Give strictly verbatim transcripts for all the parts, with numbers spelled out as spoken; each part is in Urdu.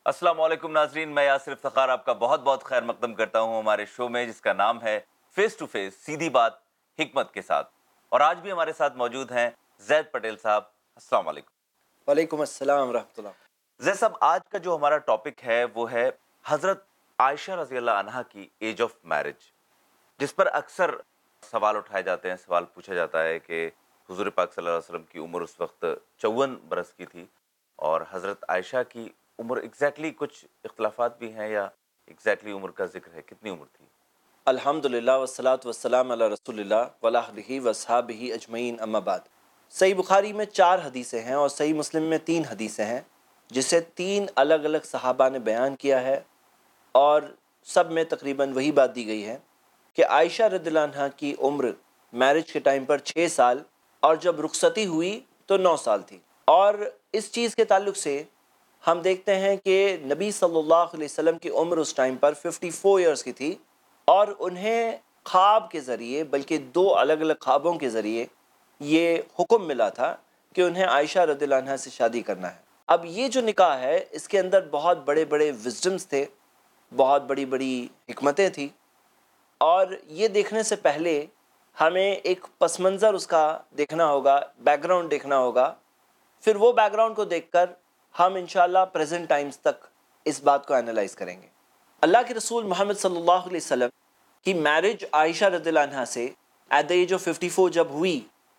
السلام علیکم ناظرین، میں یاسر افتخار آپ کا بہت بہت خیر مقدم کرتا ہوں ہمارے شو میں جس کا نام ہے فیس ٹو فیس، سیدھی بات حکمت کے ساتھ. اور آج بھی ہمارے ساتھ موجود ہیں زید پٹیل صاحب. السلام علیکم. وعلیکم السلام ورحمۃ اللہ. زید صاحب، آج کا جو ہمارا ٹاپک ہے وہ ہے حضرت عائشہ رضی اللہ عنہا کی ایج آف میرج، جس پر اکثر سوال اٹھائے جاتے ہیں. سوال پوچھا جاتا ہے کہ حضور پاک صلی اللہ علیہ وسلم کی عمر اس وقت چون برس کی تھی اور حضرت عائشہ کی عمر ایگزیکٹلی کچھ اختلافات بھی ہیں یا ایگزیکٹلی عمر کا ذکر ہے، کتنی عمر تھی؟ الحمدللہ والصلاۃ والسلام علی رسول اللہ وعلی آلہ وصحبہ اجمعین، اما بعد. صحیح بخاری میں چار حدیثیں ہیں اور صحیح مسلم میں تین حدیثیں ہیں، جسے تین الگ الگ صحابہ نے بیان کیا ہے اور سب میں تقریباً وہی بات دی گئی ہے کہ عائشہ رضی اللہ عنہا کی عمر میرج کے ٹائم پر چھ سال اور جب رخصتی ہوئی تو نو سال تھی. اور اس چیز کے تعلق سے ہم دیکھتے ہیں کہ نبی صلی اللہ علیہ وسلم کی عمر اس ٹائم پر ففٹی فور ایئرس کی تھی اور انہیں خواب کے ذریعے، بلکہ دو الگ الگ خوابوں کے ذریعے یہ حکم ملا تھا کہ انہیں عائشہ رضی اللہ عنہا سے شادی کرنا ہے. اب یہ جو نکاح ہے اس کے اندر بہت بڑے بڑے وزڈمز تھے، بہت بڑی بڑی حکمتیں تھیں، اور یہ دیکھنے سے پہلے ہمیں ایک پس منظر اس کا دیکھنا ہوگا، بیک گراؤنڈ دیکھنا ہوگا. پھر وہ بیک گراؤنڈ کو دیکھ کر ہم انشاءاللہ پریزنٹ ٹائمز تک اس بات کو انالائز کریں گے. اللہ کے رسول محمد صلی اللہ علیہ وسلم کی میرج عائشہ رضی اللہ عنہا سے at the age of fifty four جب ہوئی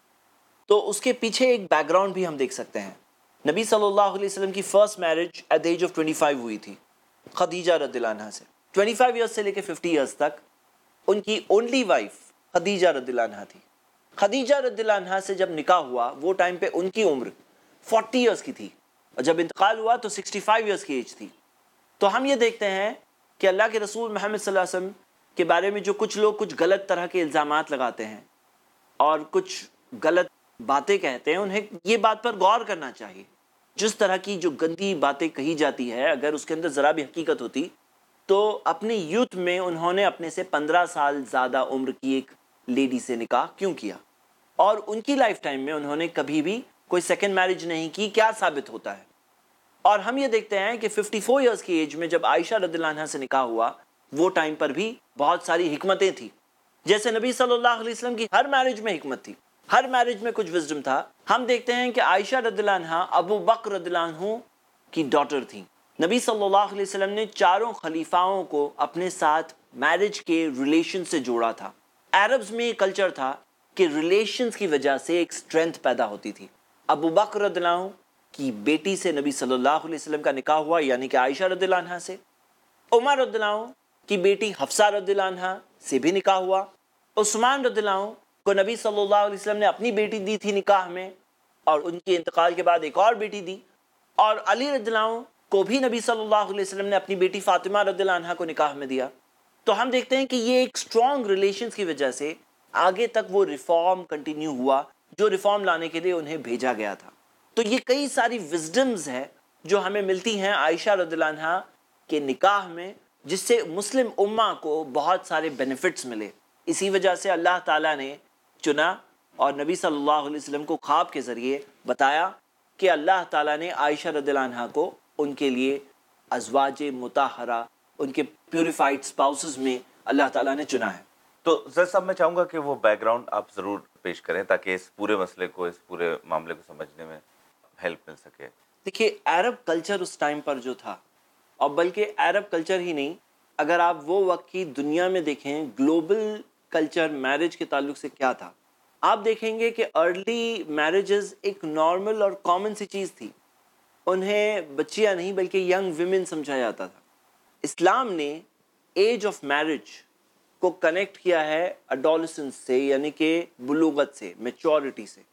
تو اس کے پیچھے ایک بیک گراؤنڈ بھی ہم دیکھ سکتے ہیں. نبی صلی اللہ علیہ وسلم کی first marriage at the age of twenty five ہوئی تھی خدیجہ رضی اللہ عنہا سے. ٹوئنٹی فائیو ایئرس سے لے کے ففٹی ایئرس تک ان کی اونلی وائف خدیجہ رضی اللہ عنہا تھی. خدیجہ رضی اللہ عنہا سے جب نکاح ہوا وہ ٹائم پہ ان کی عمر فورٹی ایئرس کی تھی اور جب انتقال ہوا تو سکسٹی فائیو ایئرس کی ایج تھی. تو ہم یہ دیکھتے ہیں کہ اللہ کے رسول محمد صلی اللہ علیہ وسلم کے بارے میں جو کچھ لوگ کچھ غلط طرح کے الزامات لگاتے ہیں اور کچھ غلط باتیں کہتے ہیں، انہیں یہ بات پر غور کرنا چاہیے. جس طرح کی جو گندی باتیں کہی جاتی ہے اگر اس کے اندر ذرا بھی حقیقت ہوتی تو اپنی یوتھ میں انہوں نے اپنے سے پندرہ سال زیادہ عمر کی ایک لیڈی سے نکاح کیوں کیا، اور ان کی لائف ٹائم میں انہوں نے کبھی بھی کوئی سیکنڈ میرج نہیں کی. کیا ثابت ہوتا ہے؟ اور ہم یہ دیکھتے ہیں کہ ففٹی فور ایئرس کی ایج میں جب عائشہ رضی اللہ عنہا سے نکاح ہوا وہ ٹائم پر بھی بہت ساری حکمتیں تھیں. جیسے نبی صلی اللہ علیہ وسلم کی ہر میرج میں حکمت تھی، ہر میرج میں کچھ وزڈم تھا. ہم دیکھتے ہیں کہ عائشہ رضی اللہ عنہا ابو بکر رضی اللہ عنہ کی ڈاٹر تھیں. نبی صلی اللہ علیہ وسلم نے چاروں خلیفاؤں کو اپنے ساتھ میرج کے ریلیشن سے جوڑا تھا. عربز میں یہ کلچر تھا کہ ریلیشنز کی وجہ سے ایک سٹرینتھ پیدا ہوتی تھی. ابو بکر رضی اللہ عنہ کی بیٹی سے نبی صلی اللہ علیہ وسلم کا نکاح ہوا، یعنی کہ عائشہ رضی اللہ عنہا سے. عمر رضی اللہ عنہ کی بیٹی حفصہ رضی اللہ عنہا سے بھی نکاح ہوا. عثمان رضی اللہ عنہ کو نبی صلی اللہ علیہ وسلم نے اپنی بیٹی دی تھی نکاح میں اور ان کے انتقال کے بعد ایک اور بیٹی دی. اور علی رضی اللہ عنہ کو بھی نبی صلی اللہ علیہ وسلم نے اپنی بیٹی فاطمہ رضی اللہ عنہا کو نکاح میں دیا. تو ہم دیکھتے ہیں کہ یہ ایک اسٹرانگ ریلیشنز کی وجہ سے آگے تک وہ ریفارم کنٹینیو ہوا جو ریفارم لانے کے لیے انہیں بھیجا گیا تھا. تو یہ کئی ساری وزڈمز ہیں جو ہمیں ملتی ہیں عائشہ رضی اللہ عنہا کے نکاح میں، جس سے مسلم امہ کو بہت سارے بینیفٹس ملے. اسی وجہ سے اللہ تعالیٰ نے چنا اور نبی صلی اللہ علیہ وسلم کو خواب کے ذریعے بتایا کہ اللہ تعالیٰ نے عائشہ رضی اللہ عنہا کو ان کے لیے ازواج مطہرہ، ان کے پیوریفائڈ سپاؤسز میں اللہ تعالیٰ نے چنا ہے. تو زید صاحب میں چاہوں گا کہ وہ بیک گراؤنڈ آپ ضرور پیش کریں تاکہ اس پورے مسئلے کو، اس پورے معاملے کو سمجھنے میں ہیلپ مل سکے. دیکھیے، عرب کلچر اس ٹائم پر جو تھا، اور بلکہ عرب کلچر ہی نہیں، اگر آپ وہ وقت کی دنیا میں دیکھیں گلوبل کلچر میرج کے تعلق سے کیا تھا، آپ دیکھیں گے کہ ارلی میرجز ایک نارمل اور کامن سی چیز تھی. انہیں بچیاں نہیں بلکہ ینگ ویمن سمجھا جاتا تھا. اسلام نے ایج آف میرج کو کنیکٹ کیا ہے اڈولسنس سے، یعنی کہ بلوغت سے، میچورٹی سے.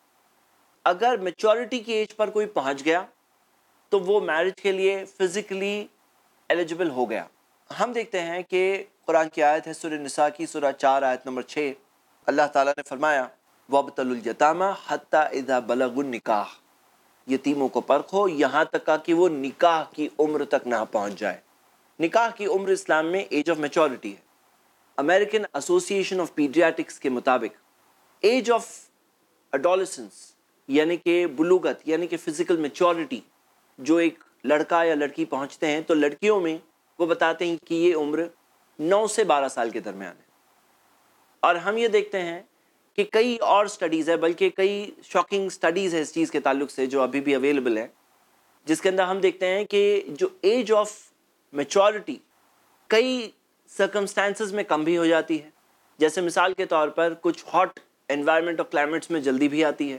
اگر میچورٹی کی ایج پر کوئی پہنچ گیا تو وہ میرج کے لیے فزیکلی ایلیجبل ہو گیا. ہم دیکھتے ہیں کہ قرآن کی آیت ہے سورہ نساء کی سورہ چار آیت نمبر چھ. اللہ تعالیٰ نے فرمایا وَابْتَلُوا الْيَتَامَى حَتَّى إِذَا بَلَغُوا النِّكَاحَ، یتیموں کو پرکھو یہاں تک کہ وہ نکاح کی عمر تک نہ پہنچ جائے. نکاح کی عمر اسلام میں ایج آف میچورٹی ہے. امریکن ایسوسی ایشن آف پیڈیاٹکس کے مطابق ایج آف اڈولسنس یعنی کہ بلوغت، یعنی کہ فزیکل میچورٹی جو ایک لڑکا یا لڑکی پہنچتے ہیں تو لڑکیوں میں وہ بتاتے ہیں کہ یہ عمر نو سے بارہ سال کے درمیان ہے. اور ہم یہ دیکھتے ہیں کہ کئی اور سٹڈیز ہے، بلکہ کئی شاکنگ سٹڈیز ہے اس چیز کے تعلق سے جو ابھی بھی اویلیبل ہے، جس کے اندر ہم دیکھتے ہیں کہ جو ایج آف میچورٹی کئی سرکمسٹانسز میں کم بھی ہو جاتی ہے. جیسے مثال کے طور پر کچھ ہاٹ انوائرمنٹ اور کلائمیٹس میں جلدی بھی آتی ہے،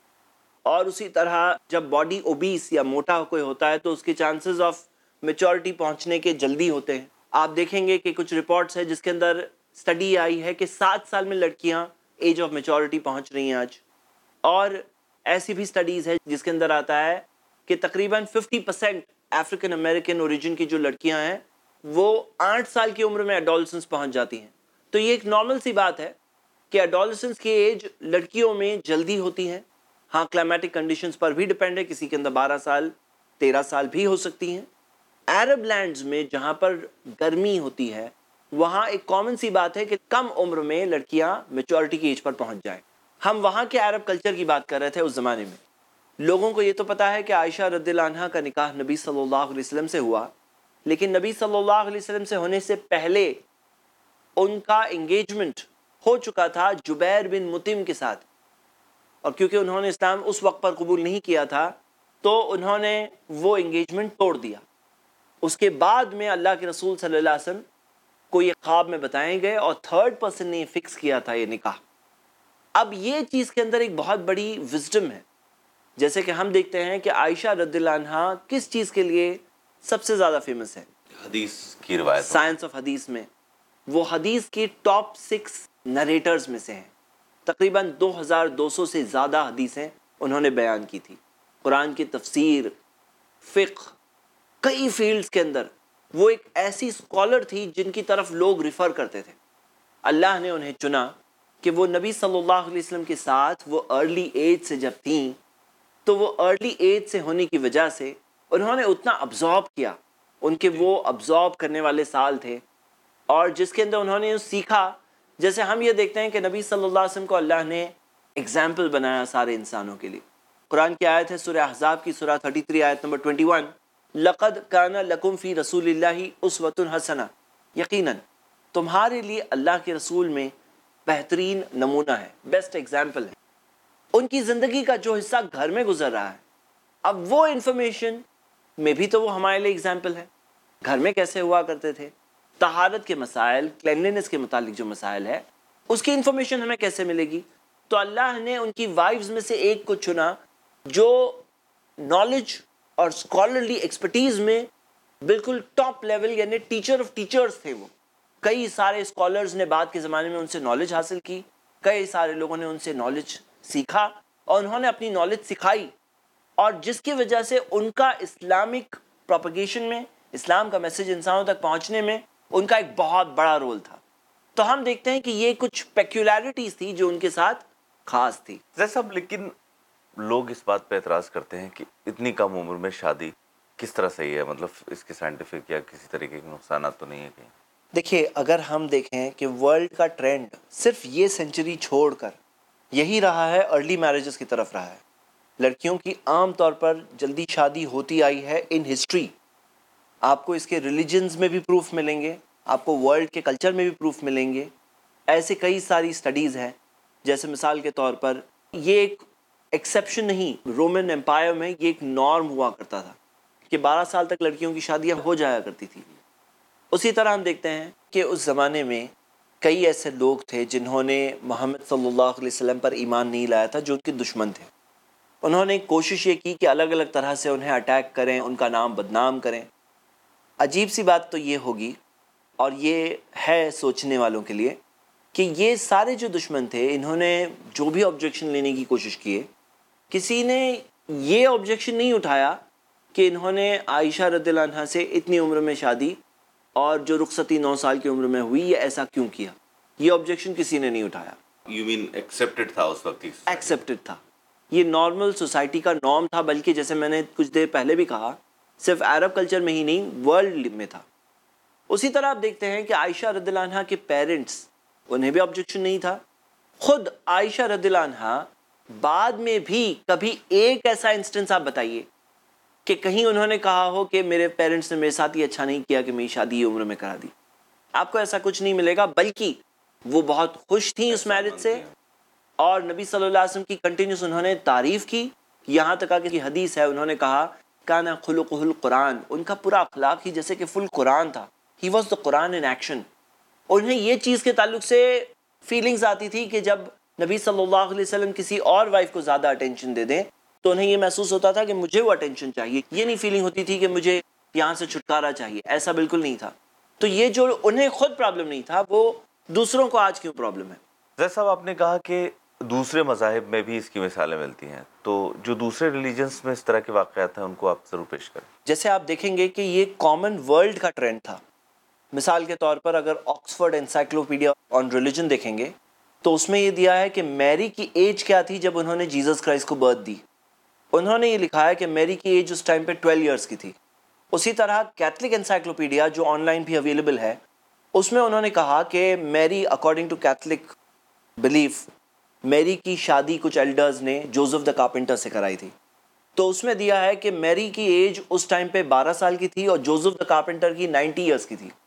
اور اسی طرح جب باڈی اوبیس یا موٹا کوئی ہوتا ہے تو اس کے چانسز آف میچورٹی پہنچنے کے جلدی ہوتے ہیں. آپ دیکھیں گے کہ کچھ رپورٹس ہے جس کے اندر اسٹڈی آئی ہے کہ سات سال میں لڑکیاں ایج آف میچورٹی پہنچ رہی ہیں آج. اور ایسی بھی اسٹڈیز ہے جس کے اندر آتا ہے کہ تقریباً fifty percent African American origin کی جو لڑکیاں ہیں وہ آٹھ سال کی عمر میں ایڈولسنس پہنچ جاتی ہیں. تو یہ ایک نارمل سی بات ہے کہ ایڈولسنس کی ایج لڑکیوں میں جلدی ہوتی ہے. ہاں کلائمیٹک کنڈیشنز پر بھی ڈیپینڈ ہے، کسی کے اندر بارہ سال تیرہ سال بھی ہو سکتی ہیں. عرب لینڈز میں جہاں پر گرمی ہوتی ہے وہاں ایک کامن سی بات ہے کہ کم عمر میں لڑکیاں میچورٹی کی ایج پر پہنچ جائیں. ہم وہاں کے عرب کلچر کی بات کر رہے تھے. اس زمانے میں لوگوں کو یہ تو پتا ہے کہ عائشہ رضی اللہ عنہا کا نکاح نبی صلی اللہ علیہ وسلم سے ہوا، لیکن نبی صلی اللہ علیہ وسلم سے ہونے سے پہلے ان کا انگیجمنٹ ہو چکا تھا جبیر بن مطعم کے ساتھ. اور کیونکہ انہوں نے اسلام اس وقت پر قبول نہیں کیا تھا تو انہوں نے وہ انگیجمنٹ توڑ دیا. اس کے بعد میں اللہ کے رسول صلی اللہ علیہ وسلم کو یہ خواب میں بتائے گئے اور تھرڈ پرسن نے فکس کیا تھا یہ نکاح. اب یہ چیز کے اندر ایک بہت بڑی وزڈم ہے. جیسے کہ ہم دیکھتے ہیں کہ عائشہ رضی اللہ عنہا کس چیز کے لیے سب سے زیادہ فیمس ہے؟ حدیث کی روایت، سائنس آف حدیث میں وہ حدیث کی ٹاپ سکس نریٹرز میں سے ہیں. تقریباً دو ہزار دو سو سے زیادہ حدیثیں انہوں نے بیان کی تھی. قرآن کی تفسیر، فقہ، کئی فیلڈز کے اندر وہ ایک ایسی اسکالر تھی جن کی طرف لوگ ریفر کرتے تھے. اللہ نے انہیں چنا کہ وہ نبی صلی اللہ علیہ وسلم کے ساتھ وہ ارلی ایج سے جب تھیں تو وہ ارلی ایج سے ہونے کی وجہ سے انہوں نے اتنا ابزارب کیا. ان کے وہ ابزارب کرنے والے سال تھے اور جس کے اندر انہوں نے سیکھا. جیسے ہم یہ دیکھتے ہیں کہ نبی صلی اللہ علیہ وسلم کو اللہ نے اگزامپل بنایا سارے انسانوں کے لیے. قرآن کی آیت ہے سورہ احزاب کی سورہ تینتیس آیت نمبر اکیس، لقد کان لکم فی رسول اللہ اسوۃ حسنہ، یقیناً تمہارے لیے اللہ کے رسول میں بہترین نمونہ ہے، بیسٹ ایگزامپل ہے. ان کی زندگی کا جو حصہ گھر میں گزر رہا ہے، اب وہ انفارمیشن میں بھی تو وہ ہمارے لیے ایگزامپل ہے. گھر میں کیسے ہوا کرتے تھے، طہارت کے مسائل، کلینلینس کے متعلق جو مسائل ہے اس کی انفارمیشن ہمیں کیسے ملے گی؟ تو اللہ نے ان کی وائفز میں سے ایک کو چنا جو نالج اور اسکالرلی ایکسپرٹیز میں بالکل ٹاپ لیول، یعنی ٹیچر آف ٹیچرز تھے. وہ کئی سارے اسکالرز نے بعد کے زمانے میں ان سے نالج حاصل کی، کئی سارے لوگوں نے ان سے نالج سیکھا اور انہوں نے اپنی نالج سکھائی، اور جس کی وجہ سے ان کا اسلامک پروپیگیشن میں، اسلام کا میسج انسانوں تک پہنچنے میں ان کا ایک بہت بڑا رول تھا. تو ہم دیکھتے ہیں کہ یہ کچھ پیکولیرٹیز تھی جو ان کے ساتھ خاص تھی. جیسا لیکن لوگ اس بات پہ اعتراض کرتے ہیں کہ اتنی کم عمر میں شادی کس طرح صحیح ہے؟ مطلب اس کے سائنٹیفک یا کسی طریقے کے نقصانات تو نہیں ہے کہیں؟ دیکھیے، اگر ہم دیکھیں کہ ورلڈ کا ٹرینڈ صرف یہ سینچری چھوڑ کر یہی رہا ہے، ارلی میرجز کی طرف رہا ہے. لڑکیوں کی عام طور پر جلدی شادی ہوتی آئی ہے ان ہسٹری. آپ کو اس کے ریلیجنز میں بھی پروف ملیں گے، آپ کو ورلڈ کے کلچر میں بھی پروف ملیں گے. ایسے کئی ساری سٹڈیز ہیں. جیسے مثال کے طور پر یہ ایک ایکسیپشن نہیں، رومن امپائر میں یہ ایک نارم ہوا کرتا تھا کہ بارہ سال تک لڑکیوں کی شادیاں ہو جایا کرتی تھی. اسی طرح ہم دیکھتے ہیں کہ اس زمانے میں کئی ایسے لوگ تھے جنہوں نے محمد صلی اللہ علیہ وسلم پر ایمان نہیں لایا تھا، جو ان کے دشمن تھے. انہوں نے کوشش یہ کی کہ الگ الگ طرح سے انہیں اٹیک کریں، ان کا نام بدنام کریں. عجیب سی بات تو یہ ہوگی، اور یہ ہے سوچنے والوں کے لیے، کہ یہ سارے جو دشمن تھے انہوں نے جو بھی آبجیکشن لینے کی کوشش کی، کسی نے یہ آبجیکشن نہیں اٹھایا کہ انہوں نے عائشہ رضی اللہ عنہا سے اتنی عمر میں شادی اور جو رخصتی نو سال کی عمر میں ہوئی یہ ایسا کیوں کیا. یہ آبجیکشن کسی نے نہیں اٹھایا. یو مین ایکسیپٹڈ تھا اس وقت؟ ایکسیپٹڈ تھا، یہ نارمل سوسائٹی کا نارم تھا. بلکہ جیسے میں نے کچھ دیر پہلے بھی کہا، صرف عرب کلچر میں ہی نہیں، ورلڈ میں تھا. اسی طرح آپ دیکھتے ہیں کہ عائشہ رضی اللہ عنہا کے پیرنٹس، انہیں بھی آبجیکشن نہیں تھا. خود عائشہ رضی اللہ عنہا بعد میں بھی کبھی ایک ایسا انسٹنس آپ بتائیے کہ کہیں انہوں نے کہا ہو کہ میرے پیرنٹس نے میرے ساتھ یہ اچھا نہیں کیا کہ میری شادی یہ عمر میں کرا دی. آپ کو ایسا کچھ نہیں ملے گا، بلکہ وہ بہت خوش تھیں اس میرج سے، اور نبی صلی اللہ علیہ وسلم کی کنٹینیوس انہوں نے تعریف کی. یہاں تک کہ کی حدیث ہے، انہوں نے کہا کانا خلقہ القرآن، ان کا پورا اخلاق ہی جیسے کہ فل قرآن تھا. He was the Quran in action. انہیں یہ چیز کے تعلق سے فیلنگز آتی تھی کہ جب نبی صلی اللہ علیہ وسلم کسی اور وائف کو زیادہ اٹینشن دے دیں تو انہیں یہ محسوس ہوتا تھا کہ مجھے وہ اٹینشن چاہیے. یہ نہیں فیلنگ ہوتی تھی کہ مجھے یہاں سے چھٹکارا چاہیے، ایسا بالکل نہیں تھا. تو یہ جو انہیں خود پرابلم نہیں تھا، وہ دوسروں کو آج کیوں پرابلم ہے. زید صاحب، آپ نے کہا کہ دوسرے مذاہب میں بھی اس کی مثالیں ملتی ہیں، تو جو دوسرے ریلیجنس میں اس طرح کے واقعات ہیں ان کو آپ ضرور پیش کریں. جیسے آپ دیکھیں گے کہ یہ کامن ورلڈ کا ٹرینڈ تھا. مثال کے طور پر اگر آکسفورڈ انسائکلوپیڈیا آن ریلیجن دیکھیں گے تو اس میں یہ دیا ہے کہ میری کی ایج کیا تھی جب انہوں نے جیزس کرائسٹ کو برتھ دی. انہوں نے یہ لکھا ہے کہ میری کی ایج اس ٹائم پہ ٹویلو ایئرس کی تھی. اسی طرح کیتھولک انسائکلوپیڈیا جو آن لائن بھی اویلیبل ہے، اس میں انہوں نے کہا کہ میری اکارڈنگ ٹو کیتھولک بلیف میری کی شادی کچھ ایلڈرز نے جوزف دا کارپینٹر سے کرائی تھی. تو اس میں دیا ہے کہ میری کی ایج اس ٹائم پہ بارہ سال کی تھی اور جوزف دا کارپینٹر کی نائنٹی ایئرس کی تھی.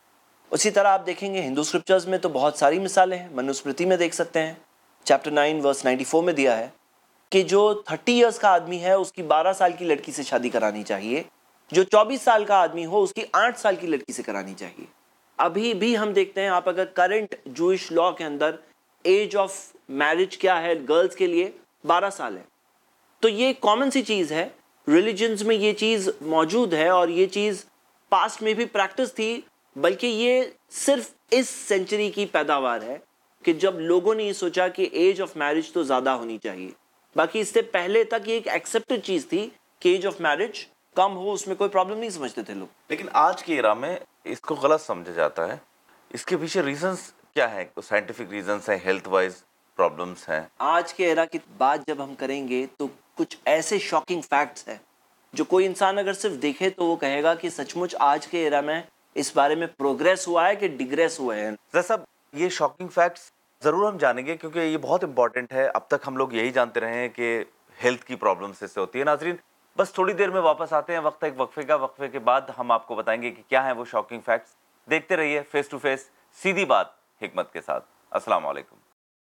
اسی طرح آپ دیکھیں گے ہندو اسکرپچرز میں تو بہت ساری مثالیں ہیں. منوسمرتی میں دیکھ سکتے ہیں، chapter nine verse ninety four میں دیا ہے کہ جو تھرٹی ایئرس کا آدمی ہے اس کی بارہ سال کی لڑکی سے شادی کرانی چاہیے، جو چوبیس سال کا آدمی ہو اس کی آٹھ سال کی لڑکی سے کرانی چاہیے. ابھی بھی ہم دیکھتے ہیں، آپ اگر کرنٹ جوئش لا کے اندر ایج آف میرج کیا ہے گرلز کے لیے، بارہ سال ہے. تو یہ کامن سی چیز ہے، ریلیجنز میں یہ چیز موجود ہے اور یہ چیز پاسٹ میں بھی پریکٹس تھی، بلکہ یہ صرف اس سینچری کی پیداوار ہے کہ جب لوگوں نے یہ سوچا کہ ایج آف میرج تو زیادہ ہونی چاہیے. باقی اس سے پہلے تک یہ ایک ایکسیپٹڈ چیز تھی کہ ایج آف میرج کم ہو، اس میں کوئی پرابلم نہیں سمجھتے تھے لوگ. لیکن آج کی ایرا میں اس کو غلط سمجھا جاتا ہے. اس کے پیچھے ریزنز کیا ہیں؟ سائنٹیفک ریزنز ہیں، ہیلتھ وائز پرابلمس ہیں. آج کے ایرا کی بات جب ہم کریں گے تو کچھ ایسے شاکنگ فیکٹس ہیں جو کوئی انسان اگر صرف دیکھے تو وہ کہے گا کہ سچ مچ آج کے ایرا میں اس بارے میں پروگریس ہوا ہے کہ ڈیگریس ہوا ہے. زید صاحب، یہ شاکنگ فیکٹس ضرور ہم جانیں گے کیونکہ یہ بہت امپورٹنٹ ہے. اب تک ہم لوگ یہی جانتے رہے ہیں کہ ہیلتھ کی پرابلمس اس سے ہوتی ہے. ناظرین، بس تھوڑی دیر میں واپس آتے ہیں، وقت ایک وقفے کا. وقفے کے بعد ہم آپ کو بتائیں گے کہ کیا ہیں وہ شاکنگ فیکٹس. دیکھتے رہیے فیس ٹو فیس، سیدھی بات حکمت کے ساتھ. السلام علیکم.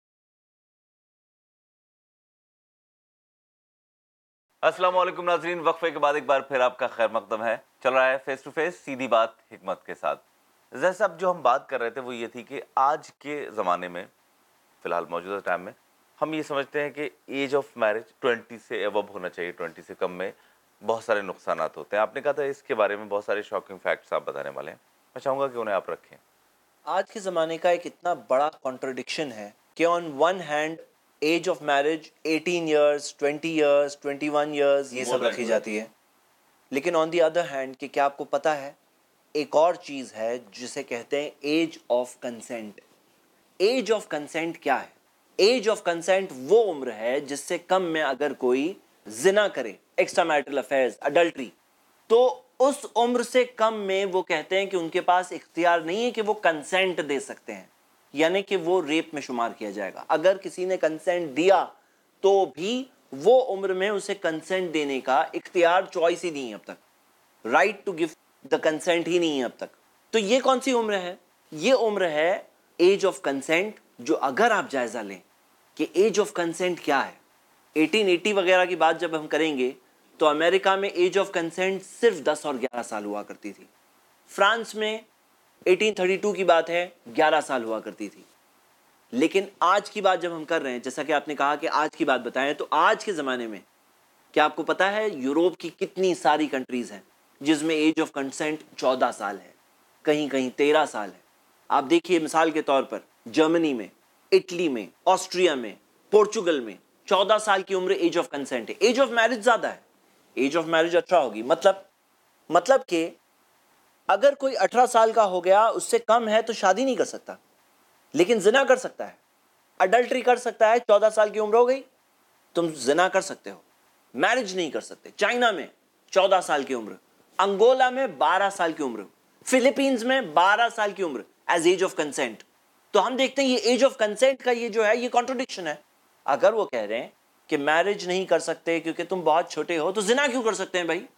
السلام علیکم ناظرین، وقفے کے بعد ایک بار پھر آپ کا خیر مقدم ہے. چل رہا ہے فیس ٹو فیس، سیدھی بات حکمت کے ساتھ. زید صاحب، جو ہم بات کر رہے تھے وہ یہ تھی کہ آج کے زمانے میں، فی الحال موجودہ ٹائم میں، ہم یہ سمجھتے ہیں کہ ایج آف میرج ٹوینٹی سے ایبو ہونا چاہیے، ٹوینٹی سے کم میں بہت سارے نقصانات ہوتے ہیں. آپ نے کہا تھا اس کے بارے میں بہت سارے شاکنگ فیکٹس آپ بتانے والے ہیں. میں چاہوں گا کہ انہیں آپ رکھیں. آج کے زمانے کا ایک اتنا بڑا کانٹرڈکشن ہے کہ on one hand age of marriage eighteen years, twenty years, twenty one years یہ سب رکھی جاتی ہے، لیکن آن دی ادر ہینڈ کہ کیا آپ کو پتہ ہے ایک اور چیز ہے جسے کہتے ہیں age of consent. Age of consent کیا ہے؟ ایج آف کنسینٹ وہ عمر ہے جس سے کم میں اگر کوئی زنا کرے، ایکسٹرا میرٹل افیئرز، اڈلٹری، تو اس عمر سے کم میں وہ کہتے ہیں کہ ان کے پاس اختیار نہیں ہے کہ وہ کنسینٹ دے سکتے ہیں، یعنی کہ وہ ریپ میں شمار کیا جائے گا. اگر کسی نے کنسینٹ دیا تو بھی وہ عمر میں اسے کنسینٹ دینے کا اختیار، چوائس ہی نہیں ہے اب تک. Right to give the consent ہی نہیں ہے اب تک. تو یہ کون سی عمر ہے؟ یہ عمر ہے ایج آف کنسینٹ، جو اگر آپ جائزہ لیں کہ ایج آف کنسینٹ کیا ہے، ایٹین ایٹی وغیرہ کی بات جب ہم کریں گے تو امریکہ میں ایج آف کنسینٹ صرف دس اور گیارہ سال ہوا کرتی تھی. فرانس میں ایٹین تھرٹی ٹو کی بات ہے، گیارہ سال ہوا کرتی تھی. لیکن آج کی بات جب ہم کر رہے ہیں، جیسا کہ آپ نے کہا کہ آج کی بات بتائیں، تو آج کے زمانے میں کیا آپ کو پتا ہے یوروپ کی کتنی ساری کنٹریز ہیں جس میں ایج آف کنسینٹ چودہ سال ہے، کہیں کہیں تیرہ سال ہے. آپ دیکھیے مثال کے طور پر جرمنی میں، اٹلی میں، آسٹریا میں، پورچوگل میں چودہ سال کی عمر ایج آف کنسینٹ ہے. ایج آف میرج زیادہ ہے، ایج آف میرج اٹھارہ ہوگی. مطلب مطلب کہ اگر کوئی اٹھارہ سال کا ہو گیا، اس سے کم ہے تو شادی نہیں کر سکتا، لیکن زنا کر سکتا ہے، اڈلٹری کر سکتا ہے. چودہ سال کی عمر ہو گئی، تم زنا کر سکتے ہو، میرج نہیں کر سکتے. چائنا میں چودہ سال کی عمر، انگولا میں بارہ سال کی عمر، فلپینز میں بارہ سال کی عمر ایز ایج آف کنسینٹ. تو ہم دیکھتے ہیں یہ ایج آف کنسینٹ کا یہ جو ہے یہ کانٹرڈکشن ہے. اگر وہ کہہ رہے ہیں کہ میرج نہیں کر سکتے کیونکہ تم بہت چھوٹے ہو، تو زنا کیوں کر سکتے ہیں بھائی؟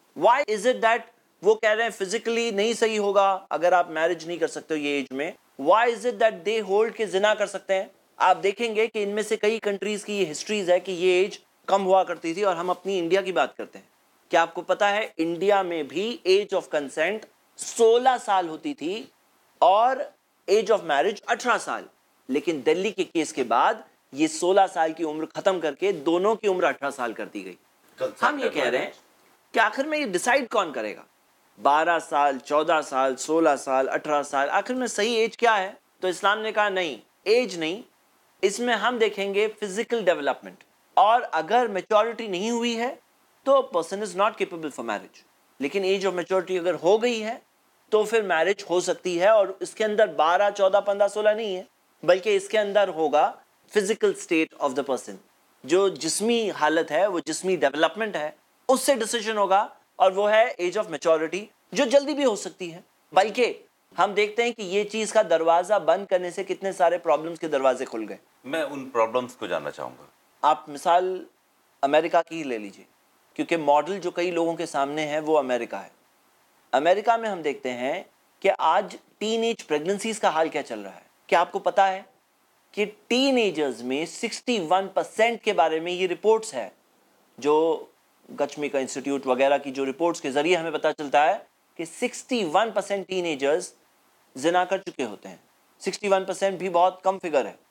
وائی از اٹ دیٹ وہ کہہ رہے ہیں فزیکلی نہیں صحیح ہوگا اگر آپ میرج نہیں کر سکتے ہو یہ ایج میں. Why is it that they hold کے زنا کر سکتے ہیں؟ آپ دیکھیں گے کہ ان میں سے کئی کنٹریز کی یہ ہسٹریز ہے کہ یہ ایج کم ہوا کرتی تھی. اور ہم اپنی انڈیا کی بات کرتے ہیں. کیا آپ کو پتا ہے انڈیا میں بھی ایج آف کنسینٹ سولہ سال ہوتی تھی اور ایج آف میرج اٹھارہ سال. لیکن دلی کے کیس کے بعد یہ سولہ سال کی عمر ختم کر کے دونوں کی عمر اٹھارہ سال کر دی گئی. ہم یہ کہہ رہے ہیں کہ آخر میں یہ ڈیسائیڈ کون کرے گا؟ بارہ سال، چودہ سال، سولہ سال، اٹھارہ سال، آخر میں صحیح ایج کیا ہے؟ تو اسلام نے کہا نہیں، ایج نہیں، اس میں ہم دیکھیں گے فزیکل ڈیولپمنٹ. اور اگر میچورٹی نہیں ہوئی ہے تو person is not capable for marriage. لیکن ایج آف میچورٹی اگر ہو گئی ہے تو پھر میرج ہو سکتی ہے. اور اس کے اندر بارہ، چودہ، پندرہ، سولہ نہیں ہے، بلکہ اس کے اندر ہوگا physical state of the person. جو جسمی حالت ہے، وہ جسمی ڈیولپمنٹ ہے، اس سے ڈیسیجن ہوگا. اور وہ ہے ایج آف میچورٹی، جو جلدی بھی ہو سکتی ہے. بلکہ ہم دیکھتے ہیں کہ یہ چیز کا دروازہ بند کرنے سے کتنے سارے پرابلمز کے دروازے کھل گئے. میں ان پرابلمز کو جاننا چاہوں گا. آپ مثال امریکہ کی ہی لے لیجئے، کیونکہ ماڈل جو کئی لوگوں کے سامنے ہے وہ امریکہ ہے. امریکہ میں ہم دیکھتے ہیں کہ آج ٹین ایج پریگننسیز کا حال کیا چل رہا ہے. کیا آپ کو پتا ہے کہ ٹین ایجرز میں سکسٹی ون پرسینٹ کے بارے میں یہ رپورٹس ہے، جو گچمی کا انسٹیٹیوٹ وغیرہ کی جو رپورٹس کے ذریعے ہمیں پتا چلتا ہے کہ sixty one percent teenagers زنا کر چکے ہوتے ہیں. سکسٹی ون پرسینٹ بھی بہت کم فگر ہے.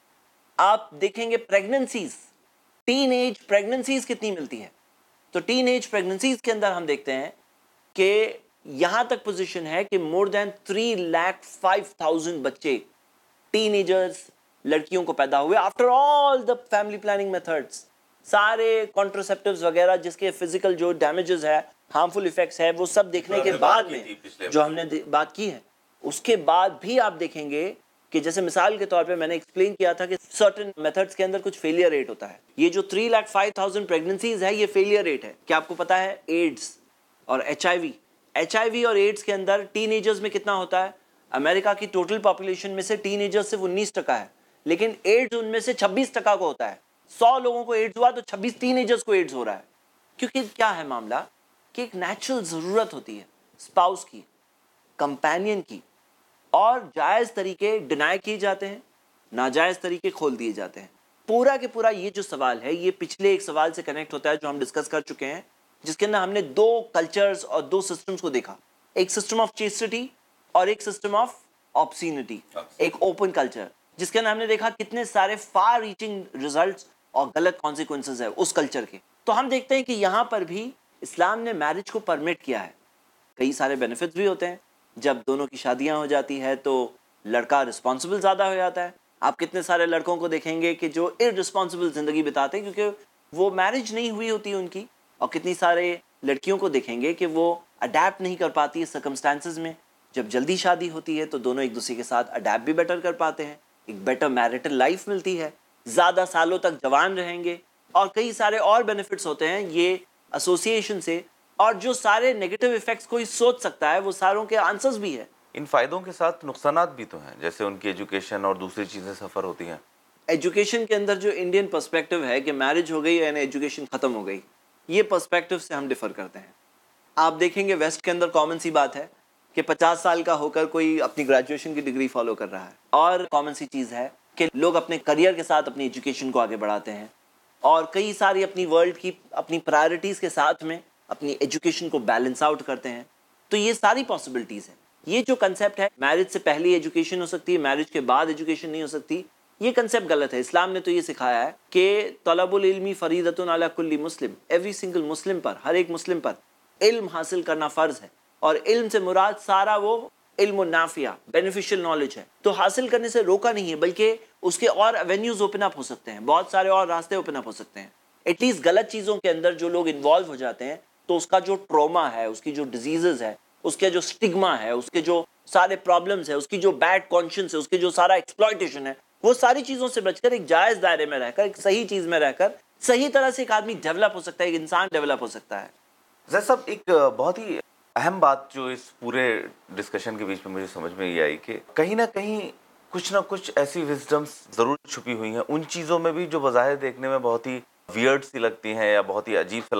آپ دیکھیں گے پریگننسیز، ٹین ایج پریگننسیز کتنی ملتی ہے. تو ٹین ایج پریگننسیز کے اندر ہم دیکھتے ہیں کہ یہاں تک پوزیشن ہے کہ more than three lakh five thousand بچے ٹین ایجرز لڑکیوں کو پیدا ہوئے after all the family planning methods, سارے کانٹرسیپٹیوز وغیرہ جس کے فزیکل جو ڈیمیجز ہے، ہارمفل ایفیکٹس ہے، وہ سب دیکھنے کے بعد میں جو ہم نے بات کی ہے، اس کے بعد بھی آپ دیکھیں گے کہ جیسے مثال کے طور پہ میں نے ایکسپلین کیا تھا کہ سرٹن میتھڈس کے اندر کچھ فیلئر ریٹ ہوتا ہے. یہ جو three lakh five thousand pregnancies ہے، یہ فیلئر ریٹ ہے. کیا آپ کو پتا ہے ایڈز اور H I V H I وی اور ایڈز کے اندر ٹین ایجرز میں کتنا ہوتا ہے؟ امریکہ کی ٹوٹل پاپولیشن میں سے ٹین ایجرز صرف انیس ٹکا ہے، لیکن ایڈز ان میں سے چھبیس ٹکا کو ہوتا ہے. سو لوگوں کو ایڈز ہوا تو چھبیس ٹین ایجرز کو ایڈز ہو رہا ہے. کیونکہ کیا ہے معاملہ کہ ایک نیچرل ضرورت ہوتی ہے اسپاؤس کی، کمپینین کی، اور جائز طریقے ڈینائی کیے جاتے ہیں، ناجائز طریقے کھول دیے جاتے ہیں. پورا کے پورا یہ جو سوال ہے یہ پچھلے ایک سوال سے کنیکٹ ہوتا ہے جو ہم ڈسکس کر چکے ہیں، جس کے اندر ہم نے دو کلچرز اور دو سسٹمز کو دیکھا. ایک سسٹم آف چیسٹی اور ایک سسٹم آف آبسینٹی، ایک اوپن کلچر، جس کے اندر ہم نے دیکھا کتنے سارے فار ریچنگ ریزلٹس اور غلط کانسیکوینسز ہے اس کلچر کے. تو ہم دیکھتے ہیں کہ یہاں پر بھی اسلام نے میرج کو پرمٹ کیا ہے. کئی سارے بینیفٹس بھی ہوتے ہیں. جب دونوں کی شادیاں ہو جاتی ہے تو لڑکا رسپانسبل زیادہ ہو جاتا ہے. آپ کتنے سارے لڑکوں کو دیکھیں گے کہ جو ارسپانسبل زندگی بتاتے ہیں کیونکہ وہ میرج نہیں ہوئی ہوتی ان کی. اور کتنی سارے لڑکیوں کو دیکھیں گے کہ وہ اڈیپٹ نہیں کر پاتی ہے سرکمسٹانسز میں. جب جلدی شادی ہوتی ہے تو دونوں ایک دوسرے کے ساتھ اڈیپٹ بھی بیٹر کر پاتے ہیں، ایک بیٹر میرٹل لائف ملتی ہے، زیادہ سالوں تک جوان رہیں گے، اور کئی سارے اور بینیفٹس ہوتے ہیں یہ ایسوسیشن سے. اور جو سارے نیگیٹو ایفیکٹس کوئی سوچ سکتا ہے وہ ساروں کے آنسرز بھی ہے. ان فائدوں کے ساتھ نقصانات بھی تو ہیں، جیسے ان کی ایجوکیشن اور دوسری چیزیں سفر ہوتی ہیں. ایجوکیشن کے اندر جو انڈین پرسپیکٹو ہے کہ میرج ہو گئی یعنی ایجوکیشن ختم ہو گئی، یہ پرسپیکٹو سے ہم ڈیفر کرتے ہیں. آپ دیکھیں گے ویسٹ کے اندر کامن سی بات ہے کہ پچاس سال کا ہو کر کوئی اپنی گریجویشن کی ڈگری فالو کر رہا ہے. اور کامن سی چیز ہے کہ لوگ اپنے کریئر کے ساتھ اپنی ایجوکیشن کو آگے بڑھاتے ہیں، اور کئی ساری اپنی ورلڈ کی اپنی پرائرٹیز کے ساتھ میں اپنی ایجوکیشن کو بیلنس آؤٹ کرتے ہیں. تو یہ ساری پاسبلٹیز ہیں. یہ جو کنسیپٹ ہے میرج سے پہلے ایجوکیشن ہو سکتی ہے، میرج کے بعد ایجوکیشن نہیں ہو سکتی، یہ کنسیپٹ غلط ہے. اسلام نے تو یہ سکھایا ہے کہ طلب العلم فریضۃ علی کل مسلم، ایوری سنگل مسلم پر، ہر ایک مسلم پر علم حاصل کرنا فرض ہے. اور علم سے مراد سارا وہ علم النافع، بینیفیشل نالج ہے. تو حاصل کرنے سے روکا نہیں ہے، بلکہ اس کے اور ایونیوز اوپن اپ ہو سکتے ہیں، بہت سارے اور راستے اوپن اپ ہو سکتے ہیں. ایٹ لیسٹ غلط چیزوں کے اندر جو لوگ انوالو ہو جاتے ہیں تو اس کا جو ٹروما ہے، اس کی جو ڈیزیزز ہے، اس کے جو سٹگما ہے، اس کے جو سارے پرابلمز ہے، اس کی جو بیڈ کانشنس ہے، اس کے جو سارا ایکسپلائٹیشن ہے، وہ ساری چیزوں سے بچ کر ایک جائز دائرے میں رہ کر، ایک صحیح چیز میں رہ کر صحیح طرح سے ایک آدمی ڈیولپ ہو سکتا ہے، ایک انسان ڈیولپ ہو سکتا ہے. زید صاحب، ایک بہت ہی اہم بات جو اس پورے ڈسکشن کے بیچ میں مجھے سمجھ میں یہ آئی کہ کہیں نہ کہیں کچھ نہ کچھ ایسی وزڈمز ضرور چھپی ہوئی ہیں ان چیزوں میں بھی جو بظاہر دیکھنے میں بہت ہی ویئرڈ سی لگتی ہیں یا بہت ہی عجیب سا لگتا ہے.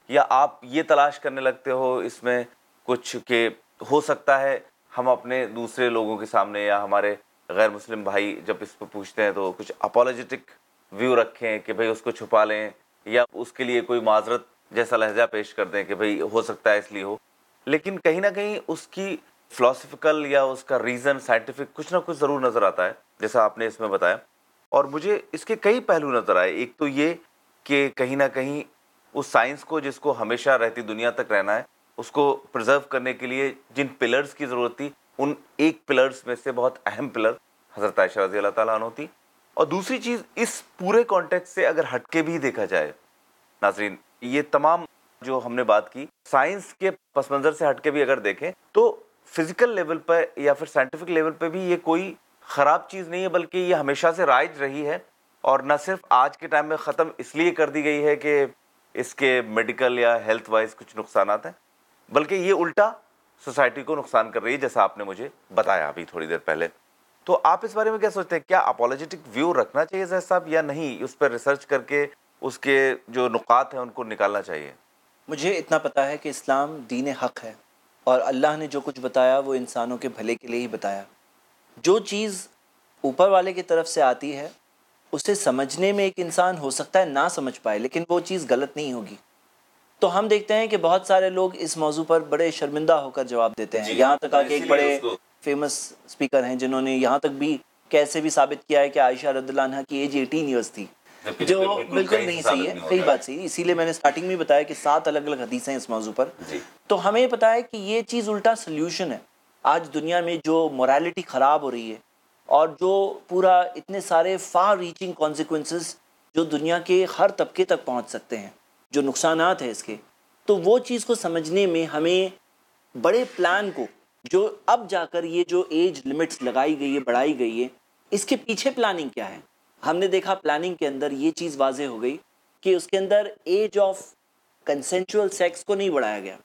یا آپ یہ تلاش کرنے لگتے ہو اس میں کچھ کہ ہو سکتا ہے ہم اپنے دوسرے لوگوں کے سامنے یا ہمارے غیر مسلم بھائی جب اس پہ پوچھتے ہیں تو کچھ اپولوجیٹک ویو رکھیں کہ بھئی اس کو چھپا لیں یا اس کے لیے کوئی معذرت جیسا لہجہ پیش کر دیں کہ بھئی ہو سکتا ہے اس لیے ہو، لیکن کہیں نہ کہیں اس کی فلاسفیکل یا اس کا ریزن سائنٹیفک کچھ نہ کچھ ضرور نظر آتا ہے جیسا آپ نے اس میں بتایا. اور مجھے اس کے کئی پہلو نظر آئے. ایک تو یہ کہ کہیں نہ کہیں اس سائنس کو جس کو ہمیشہ رہتی دنیا تک رہنا ہے اس کو پرزرو کرنے کے لیے جن پلرز کی ضرورت تھی ان ایک پلرز میں سے بہت اہم پلر حضرت عائشہ رضی اللہ تعالیٰ عنہ تھی. اور دوسری چیز اس پورے کانٹیکس سے اگر ہٹ کے بھی دیکھا جائے ناظرین، یہ تمام جو ہم نے بات کی سائنس کے پس منظر سے ہٹ کے بھی اگر دیکھیں تو فزیکل لیول پہ یا پھر سائنٹیفک لیول پہ بھی یہ کوئی خراب چیز نہیں ہے، بلکہ یہ ہمیشہ سے رائج رہی ہے. اور نہ صرف آج کے ٹائم میں ختم اس لیے کر دی گئی ہے کہ اس کے میڈیکل یا ہیلتھ وائز کچھ نقصانات ہیں، بلکہ یہ الٹا سوسائٹی کو نقصان کر رہی ہے جیسا آپ نے مجھے بتایا ابھی تھوڑی دیر پہلے. تو آپ اس بارے میں کیا سوچتے ہیں؟ کیا اپولوجیٹک ویو رکھنا چاہیے زید صاحب یا نہیں، اس پر ریسرچ کر کے اس کے جو نقاط ہیں ان کو نکالنا چاہیے؟ مجھے اتنا پتا ہے کہ اسلام دین حق ہے اور اللہ نے جو کچھ بتایا وہ انسانوں کے بھلے کے لیے ہی بتایا. جو چیز اوپر والے کی طرف سے آتی ہے اسے سمجھنے میں ایک انسان ہو سکتا ہے نہ سمجھ پائے، لیکن وہ چیز غلط نہیں ہوگی. تو ہم دیکھتے ہیں کہ بہت سارے لوگ اس موضوع پر بڑے شرمندہ ہو کر جواب دیتے ہیں. یہاں تک کہ ایک بڑے فیمس اسپیکر ہیں جنہوں نے یہاں تک بھی کیسے بھی ثابت کیا ہے کہ عائشہ رضی اللہ عنہ کی ایج ایٹین ایئرس تھی، جو بالکل نہیں صحیح ہے. صحیح بات صحیح، اسی لیے میں نے سٹارٹنگ میں بتایا کہ سات الگ الگ حدیثیں ہیں اس موضوع پر. تو ہمیں پتا ہے کہ یہ چیز الٹا سلیوشن ہے. آج دنیا میں جو مورالٹی خراب ہو رہی ہے اور جو پورا اتنے سارے فار ریچنگ کانسیکوینسز جو دنیا کے ہر طبقے تک پہنچ سکتے ہیں، جو نقصانات ہیں اس کے، تو وہ چیز کو سمجھنے میں ہمیں بڑے پلان کو جو اب جا کر یہ جو ایج لمٹس لگائی گئی ہے بڑھائی گئی ہے اس کے پیچھے پلاننگ کیا ہے. ہم نے دیکھا پلاننگ کے اندر یہ چیز واضح ہو گئی کہ اس کے اندر ایج آف کنسینچول سیکس کو نہیں بڑھایا گیا،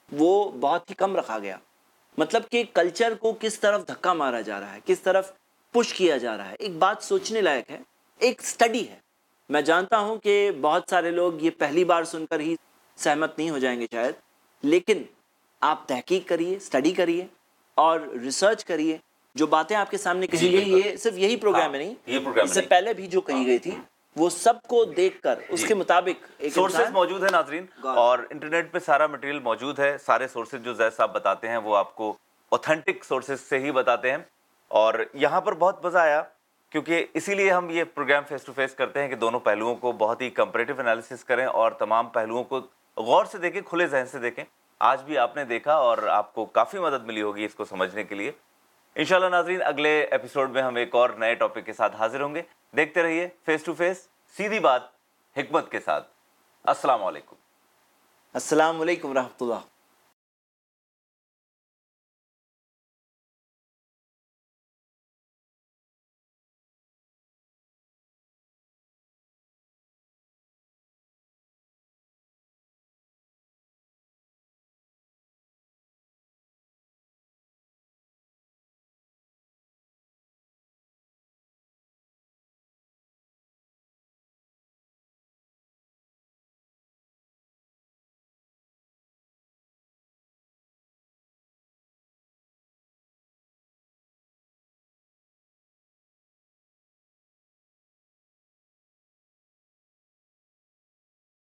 وہ بہت ہی کم رکھا گیا. مطلب کہ کلچر کو کس طرف دھکا مارا جا رہا ہے، کس طرف پش کیا جا رہا ہے. ایک بات سوچنے لائق ہے، ایک سٹڈی ہے. میں جانتا ہوں کہ بہت سارے لوگ یہ پہلی بار سن کر ہی سہمت نہیں ہو جائیں گے شاید، لیکن آپ تحقیق کریے، سٹڈی کریے اور ریسرچ کریے. جو باتیں آپ کے سامنے کہی گئی، یہ صرف یہی پروگرام میں نہیں، اس سے پہلے بھی جو کہی گئی تھی وہ سب کو دیکھ کر اس کے مطابق ایک سورسز موجود ہیں ناظرین، اور انٹرنیٹ پہ سارا مٹیریل موجود ہے. سارے سورسز جو زید صاحب بتاتے ہیں وہ آپ کو اوتھینٹک سورسز سے ہی بتاتے ہیں. اور یہاں پر بہت مزہ آیا کیونکہ اسی لیے ہم یہ پروگرام فیس ٹو فیس کرتے ہیں کہ دونوں پہلوؤں کو بہت ہی کمپیریٹیو انالیسس کریں اور تمام پہلوؤں کو غور سے دیکھیں، کھلے ذہن سے دیکھیں. آج بھی آپ نے دیکھا اور آپ کو کافی مدد ملی ہوگی اس کو سمجھنے کے لیے. انشاءاللہ ناظرین اگلے ایپیسوڈ میں ہم ایک اور نئے ٹاپک کے ساتھ حاضر ہوں گے. دیکھتے رہیے فیس ٹو فیس، سیدھی بات حکمت کے ساتھ. السلام علیکم. السلام علیکم ورحمۃ اللہ.